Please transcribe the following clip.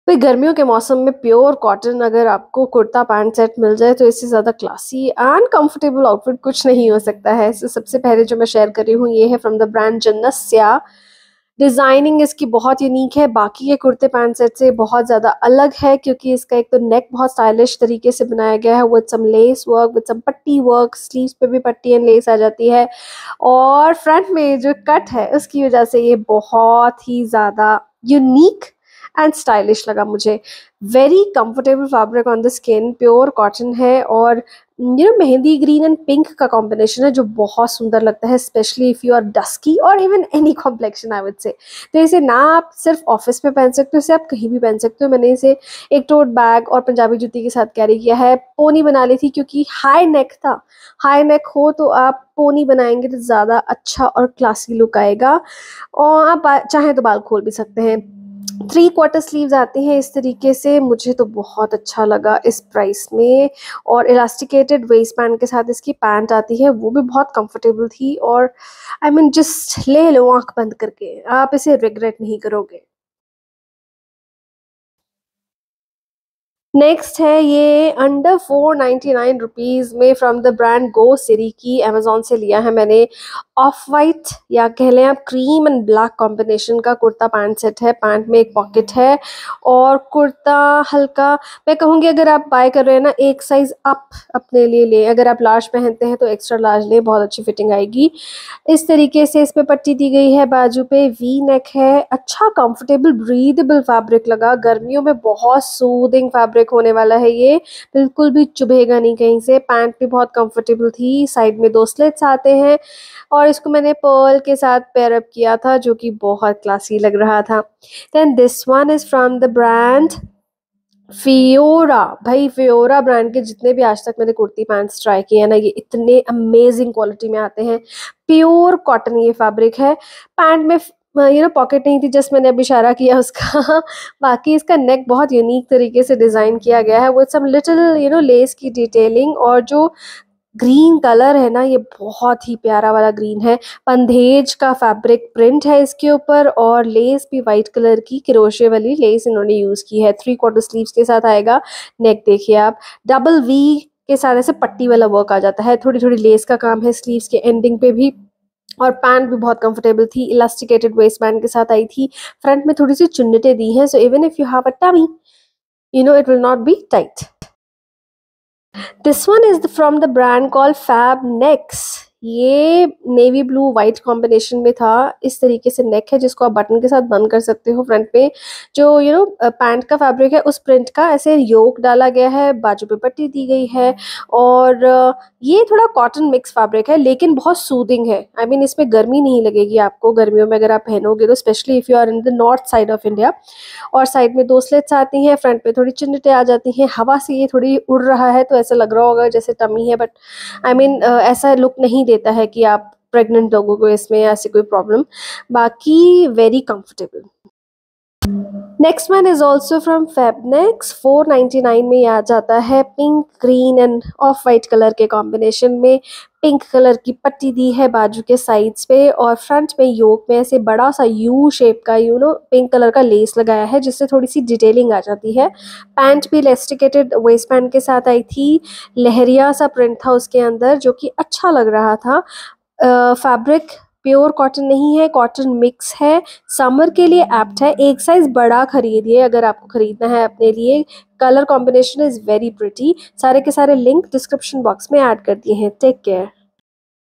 भाई गर्मियों के मौसम में प्योर कॉटन अगर आपको कुर्ता पैंट सेट मिल जाए तो इससे ज़्यादा क्लासी एंड कंफर्टेबल आउटफिट कुछ नहीं हो सकता है। तो सबसे पहले जो मैं शेयर कर रही हूँ ये है from the brand Janasya. Designing इसकी बहुत यूनिक है, बाकी के कुर्ते पैंट सेट से बहुत ज़्यादा अलग है क्योंकि इसका एक तो नेक बहुत स्टाइलिश तरीके से बनाया गया है with some lace work, with some पट्टी वर्क, स्लीव्स पे भी पट्टी एंड लेस आ जाती है। और फ्रंट में जो कट है उसकी वजह से ये बहुत ही ज़्यादा यूनिक एंड स्टाइलिश लगा मुझे। Very comfortable fabric on the skin, pure cotton है और मेहंदी ग्रीन एंड पिंक का कॉम्बिनेशन है जो बहुत सुंदर लगता है, especially if you are dusky और even any complexion I would say. तो इसे ना आप सिर्फ ऑफिस में पहन सकते हो, इसे आप कहीं भी पहन सकते हो। मैंने इसे एक टोट बैग और पंजाबी जूती के साथ कैरी किया है। पोनी बना ली थी क्योंकि हाई नेक था, हाई नेक हो तो आप पोनी बनाएंगे तो ज़्यादा अच्छा और क्लासी लुक आएगा। और आप चाहें तो बाल खोल भी सकते हैं। 3/4 स्लीव्स आती हैं इस तरीके से, मुझे तो बहुत अच्छा लगा इस प्राइस में। और इलास्टिकेटेड वेस्ट बैंड के साथ इसकी पैंट आती है, वो भी बहुत कंफर्टेबल थी। और आई मीन जस्ट ले लो आंख बंद करके, आप इसे रिग्रेट नहीं करोगे। नेक्स्ट है ये अंडर 499 रुपीज़ में from the brand Gosriki, Amazon से लिया है मैंने। ऑफ वाइट या कह लें आप क्रीम एंड ब्लैक कॉम्बिनेशन का कुर्ता पैंट सेट है। पैंट में एक पॉकेट है और कुर्ता हल्का, मैं कहूँगी अगर आप बाय कर रहे हैं ना एक साइज अप अपने लिए लें। अगर आप लार्ज पहनते हैं तो एक्स्ट्रा लार्ज लें, बहुत अच्छी फिटिंग आएगी। इस तरीके से इस पे पट्टी दी गई है, बाजू पे वी नेक है। अच्छा कंफर्टेबल ब्रीदेबल फैब्रिक लगा, गर्मियों में बहुत सूदिंग फैब्रिक होने वाला है ये, बिल्कुल भी चुभेगा नहीं कहीं से। पैंट भी बहुत कंफर्टेबल थी, साइड में 2 स्लिट्स आते हैं और इसको मैंने पर्ल के साथ पेयर अप किया था जो कि बहुत क्लासी लग रहा था। Then this one is from the brand Fiora. भाई फियोरा ब्रांड के जितने भी आज तक मैंने कुर्ती पैंट्स ट्राई किए हैं ना, ये इतने अमेजिंग क्वालिटी में आते हैं। प्योर कॉटन ये फैब्रिक है। पैंट में पॉकेट नहीं थी, जस्ट मैंने अभी इशारा किया उसका बाकी इसका नेक बहुत यूनिक तरीके से डिजाइन किया गया है विद सम लिटिल लेस की डिटेलिंग। और जो ग्रीन कलर है ना, ये बहुत ही प्यारा वाला ग्रीन है। पंधेज का फैब्रिक प्रिंट है इसके ऊपर और लेस भी वाइट कलर की क्रोशे वाली लेस इन्होंने यूज की है। 3/4 स्लीव्स के साथ आएगा। नेक देखिए आप, डबल वी के साथ ऐसे पट्टी वाला वर्क आ जाता है, थोड़ी थोड़ी लेस का काम है स्लीव्स के एंडिंग पे भी। और पैंट भी बहुत कंफर्टेबल थी, इलास्टिकेटेड वेस्ट बैंड के साथ आई थी। फ्रंट में थोड़ी सी चुन्नटें दी हैं, so even if you have a tummy it will not be tight. This one is from the brand call Fabnex. ये नेवी ब्लू वाइट कॉम्बिनेशन में था। इस तरीके से नेक है जिसको आप बटन के साथ बंद कर सकते हो। फ्रंट पे जो पैंट का फैब्रिक है उस प्रिंट का ऐसे योक डाला गया है, बाजू पे पट्टी दी गई है। और ये थोड़ा कॉटन मिक्स फैब्रिक है लेकिन बहुत सूदिंग है। आई मीन इसमें गर्मी नहीं लगेगी आपको गर्मियों में अगर आप पहनोगे तो, especially if you are in the north side of India. और साइड में 2 स्लिट्स आती हैं, फ्रंट पे थोड़ी चिन्हटें आ जाती हैं। हवा से ये थोड़ी उड़ रहा है तो ऐसा लग रहा होगा जैसे टमी है, बट आई मीन ऐसा लुक नहीं देता है कि आप प्रेग्नेंट लोगों को इसमें ऐसी कोई प्रॉब्लम। बाकी very comfortable. Next one is also from Fabnex. 499 में ये आ जाता है। Pink green and off white colour के कॉम्बिनेशन में। पिंक कलर की पट्टी दी है बाजू के साइड्स पे और फ्रंट में योक में ऐसे बड़ा सा यू शेप का पिंक कलर का लेस लगाया है जिससे थोड़ी सी डिटेलिंग आ जाती है। पैंट भी इलास्टिकेटेड वेस्ट बैंड के साथ आई थी। लहरिया सा प्रिंट था उसके अंदर जो कि अच्छा लग रहा था। फैब्रिक प्योर कॉटन नहीं है, कॉटन मिक्स है। समर के लिए एप्ट है। एक साइज बड़ा खरीदिए अगर आपको खरीदना है अपने लिए। Colour combination is very pretty. सारे के सारे लिंक डिस्क्रिप्शन बॉक्स में ऐड कर दिए हैं। Take care.